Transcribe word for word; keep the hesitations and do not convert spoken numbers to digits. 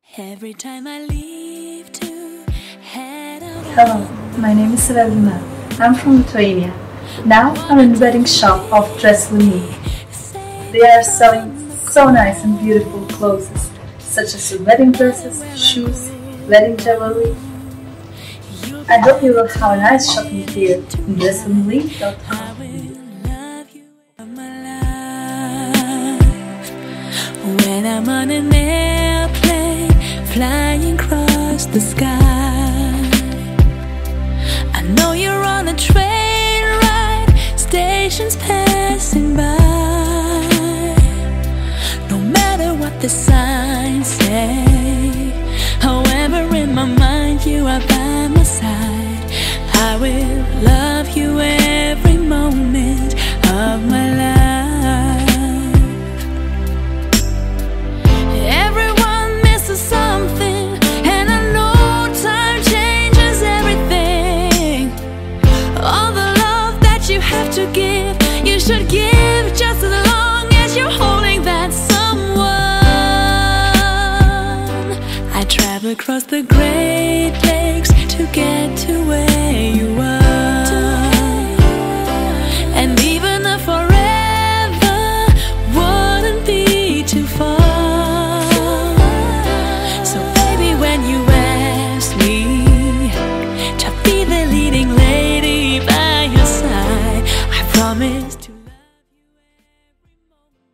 Every time I leave to head out. Hello, my name is Evelina. I'm from Lithuania. Now I'm in the wedding shop of Dress With Me. They are selling so nice and beautiful clothes, such as wedding dresses, shoes, wedding jewelry. I hope you will have a nice shopping here in dress with me dot com. When I'm on an airplane flying across the sky, I know you're on a train ride, stations passing by. No matter what the signs say, however in my mind you are by my side. I will love you every moment of my life. To give, you should give just as long as you're holding that someone. I travel across the Great Lakes to get to